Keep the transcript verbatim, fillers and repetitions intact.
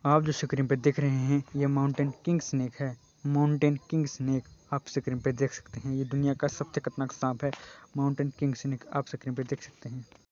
आप जो स्क्रीन पे देख रहे हैं ये माउंटेन किंग स्नेक है। माउंटेन किंग स्नेक आप स्क्रीन पे देख सकते हैं। ये दुनिया का सबसे खतरनाक सांप है। माउंटेन किंग स्नेक आप स्क्रीन पे देख सकते हैं।